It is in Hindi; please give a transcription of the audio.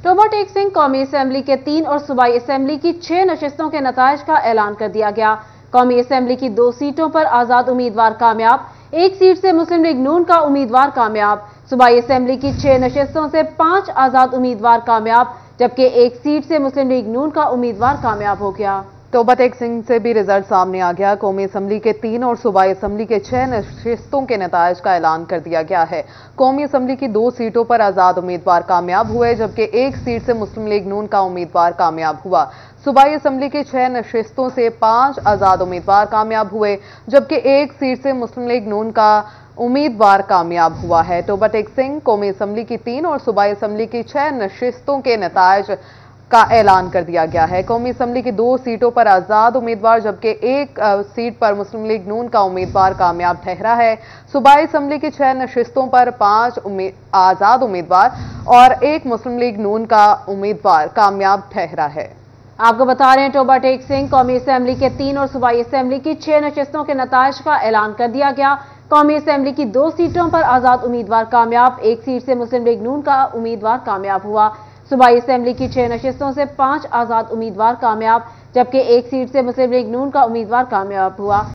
टोबा टेक सिंह कौमी असेंबली के 3 और सूबाई असेंबली की 6 नशिस्तों के नताइज का ऐलान कर दिया गया। कौमी असेंबली की 2 सीटों पर आजाद उम्मीदवार कामयाब, 1 सीट से मुस्लिम लीग नून का उम्मीदवार कामयाब। सूबाई असेंबली की 6 नशिस्तों से 5 आजाद उम्मीदवार कामयाब, जबकि 1 सीट से मुस्लिम लीग नून का उम्मीदवार कामयाब हो गया। टोबा टेक सिंह से भी रिजल्ट सामने आ गया। कौमी असेंबली के 3 और सूबाई असेंबली के 6 नशिस्तों के नताइज का ऐलान कर दिया गया है। कौमी असेंबली की 2 सीटों पर आजाद उम्मीदवार कामयाब हुए, जबकि 1 सीट से मुस्लिम लीग नून का उम्मीदवार कामयाब हुआ। सूबाई असेंबली की 6 नशिस्तों से 5 आजाद उम्मीदवार कामयाब हुए, जबकि 1 सीट से मुस्लिम लीग नून का उम्मीदवार कामयाब हुआ है। टोबा टेक सिंह कौमी असेंबली की 3 और सूबाई असेंबली की 6 नशिस्तों के नताइज का ऐलान कर दिया गया है। कौमी असेंबली की 2 सीटों पर आजाद उम्मीदवार, जबकि 1 सीट पर मुस्लिम लीग नून का उम्मीदवार कामयाब ठहरा है। सूबाई असेंबली की 6 नशिस्तों पर 5 आजाद उम्मीदवार और 1 मुस्लिम लीग नून का उम्मीदवार कामयाब ठहरा है। आपको बता रहे हैं, टोबा टेक सिंह कौमी असेंबली के 3 और सूबाई असेंबली की 6 नशिस्तों के नताइज का ऐलान कर दिया गया। कौमी असेंबली की 2 सीटों पर आजाद उम्मीदवार कामयाब, 1 सीट से मुस्लिम लीग नून का उम्मीदवार कामयाब हुआ। सूबाई असेंबली की 6 नशिस्तों से 5 आजाद उम्मीदवार कामयाब, जबकि 1 सीट से मुस्लिम लीग नून का उम्मीदवार कामयाब हुआ।